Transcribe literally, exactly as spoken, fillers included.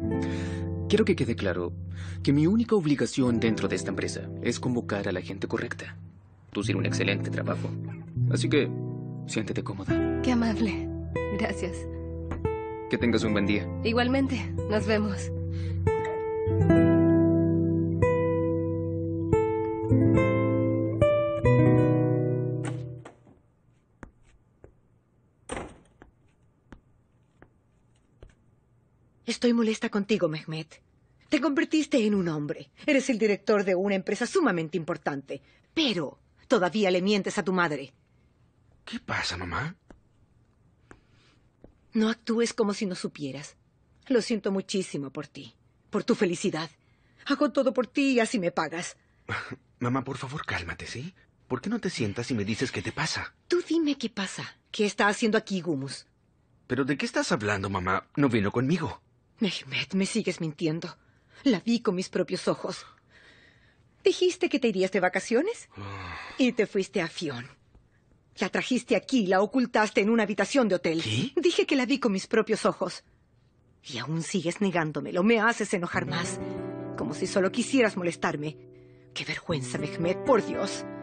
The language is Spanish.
Quiero que quede claro que mi única obligación dentro de esta empresa es convocar a la gente correcta. Tú hiciste un excelente trabajo. Así que, siéntete cómoda. Qué amable. Gracias. Que tengas un buen día. Igualmente. Nos vemos. Estoy molesta contigo, Mehmet. Te convertiste en un hombre. Eres el director de una empresa sumamente importante. Pero todavía le mientes a tu madre. ¿Qué pasa, mamá? No actúes como si no supieras. Lo siento muchísimo por ti. Por tu felicidad. Hago todo por ti y así me pagas. Mamá, por favor, cálmate, ¿sí? ¿Por qué no te sientas y me dices qué te pasa? Tú dime qué pasa. ¿Qué está haciendo aquí Gumus? ¿Pero de qué estás hablando, mamá? No vino conmigo. Mehmet, me sigues mintiendo. La vi con mis propios ojos. Dijiste que te irías de vacaciones y te fuiste a Fionn. La trajiste aquí y la ocultaste en una habitación de hotel. ¿Qué? Dije que la vi con mis propios ojos. Y aún sigues negándomelo. Me haces enojar más. Como si solo quisieras molestarme. Qué vergüenza, Mehmet, por Dios.